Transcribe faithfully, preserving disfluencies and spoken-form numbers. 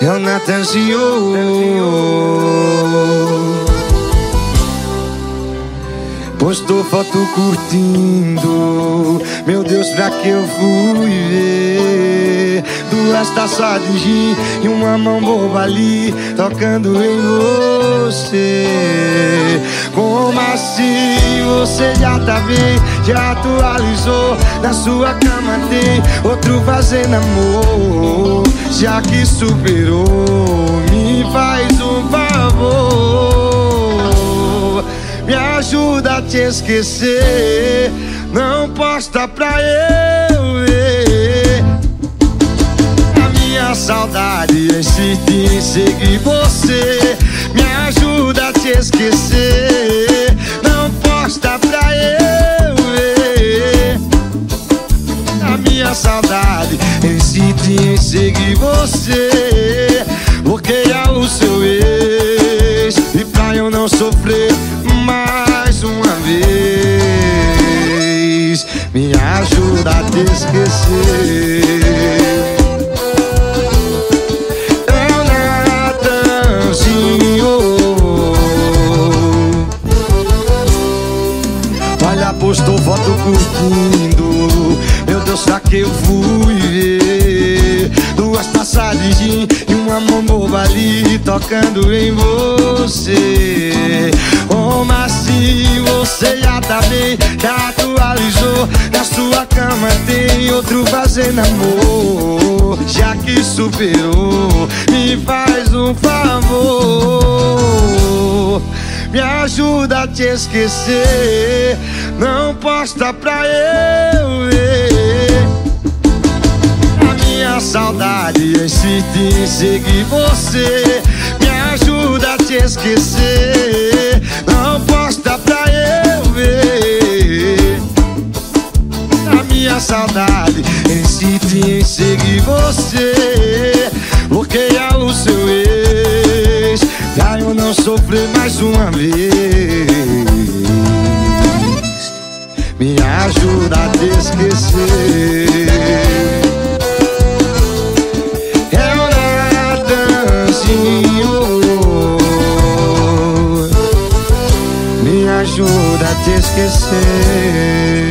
É o Natanzinho. Postou foto curtindo. Meu Deus, pra que eu fui ver? Duas taças de gin e uma mão boba ali tocando em você. Como assim? Você já tá bem, já atualizou. Na sua cama tem outro fazendo amor. Já que superou, me faz um favor, me ajuda a te esquecer. Não posta pra eu ver. A minha saudade insiste em seguir você. Me ajuda a te esquecer. Não posta pra eu ver. A minha saudade insiste em seguir você. Bloqueia o seu ex e pra eu não sofrer mais uma vez, me ajuda a te esquecer. É o Natanzinho. Olha, postou foto curtindo. Meu Deus, pra que eu fui ver? Duas taças de gin e uma mão boba ali tocando em você. Como assim? Você já tá bem, já atualizou. Na sua cama tem outro fazendo amor. Já que superou, me faz um favor, me ajuda a te esquecer. Não posta pra eu ver. A minha saudade insiste em seguir você. Me ajuda a te esquecer. Não posta pra eu ver. A minha saudade insiste em seguir você. Bloqueia o seu ex pra eu não sofrer mais uma vez, me ajuda a te esquecer. É o Natanzinho. Me ajuda a te esquecer.